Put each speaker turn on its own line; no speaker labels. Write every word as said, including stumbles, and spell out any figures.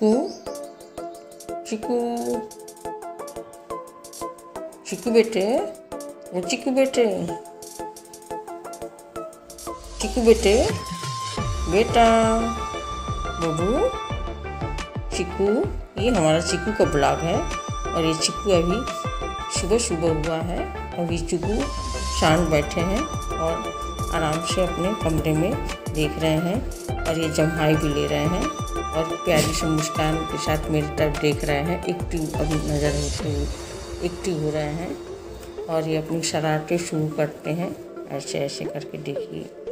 चिकू चिकू चिकू बेटे, ओ चिकू बेटे, चिकू बेटे, बेटा बबू चिकू। ये हमारा चिकू का ब्लॉग है और ये चिकू अभी सुबह सुबह हुआ है। अभी चिकू शांत बैठे हैं और आराम से अपने कमरे में देख रहे हैं और ये जम्हाई भी ले रहे हैं और प्यारी सी मुस्कान के साथ मेरी तरफ देख रहे हैं। एक्टिव अभी नज़र होते हुए एक्टिव हो रहे हैं और ये अपनी शरारतें शुरू करते हैं। ऐसे ऐसे करके देखिए।